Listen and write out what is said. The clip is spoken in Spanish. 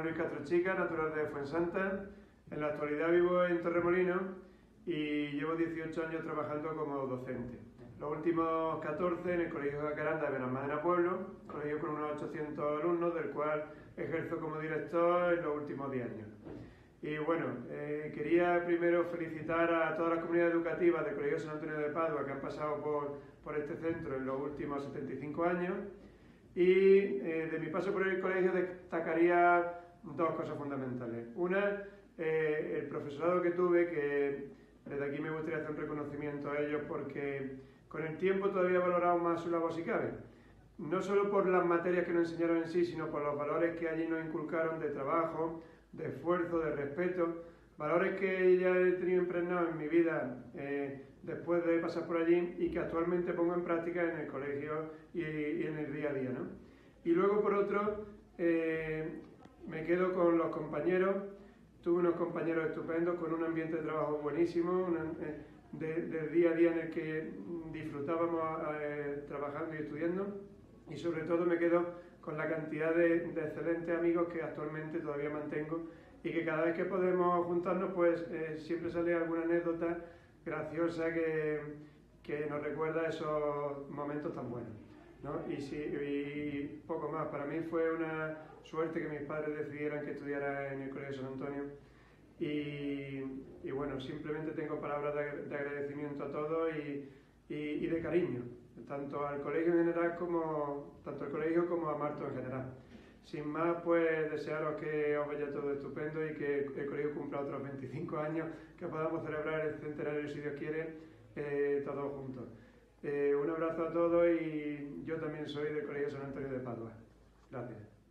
Juan Luis Castro Chica, natural de Fuensanta. En la actualidad vivo en Torremolinos y llevo 18 años trabajando como docente. Los últimos 14 en el Colegio Jacaranda de Benalmádena Pueblo, colegio con unos 800 alumnos, del cual ejerzo como director en los últimos 10 años. Y bueno, quería primero felicitar a todas las comunidades educativas del Colegio San Antonio de Padua que han pasado por este centro en los últimos 75 años. Y de mi paso por el colegio destacaría dos cosas fundamentales. Una, el profesorado que tuve, que desde aquí me gustaría hacer un reconocimiento a ellos porque con el tiempo todavía he valorado más su labor si cabe. No solo por las materias que nos enseñaron en sí, sino por los valores que allí nos inculcaron de trabajo, de esfuerzo, de respeto, valores que ya he tenido impregnados en mi vida después de pasar por allí y que actualmente pongo en práctica en el colegio y en el día a día, ¿no? Y luego, por otro, me quedo con los compañeros. Tuve unos compañeros estupendos con un ambiente de trabajo buenísimo, del día a día en el que disfrutábamos trabajando y estudiando, y sobre todo me quedo con la cantidad de excelentes amigos que actualmente todavía mantengo y que cada vez que podemos juntarnos pues siempre sale alguna anécdota graciosa que nos recuerda esos momentos tan buenos, ¿no? Y poco más. Para mí fue una suerte que mis padres decidieran que estudiara en el Colegio San Antonio y bueno, simplemente tengo palabras de agradecimiento a todos y de cariño, tanto al colegio en general tanto al colegio como a Marto en general. Sin más, pues desearos que os vaya todo estupendo y que el colegio cumpla otros 25 años, que podamos celebrar el centenario, si Dios quiere, todos juntos. Un abrazo a todos y yo también soy del Colegio San Antonio de Padua. Gracias.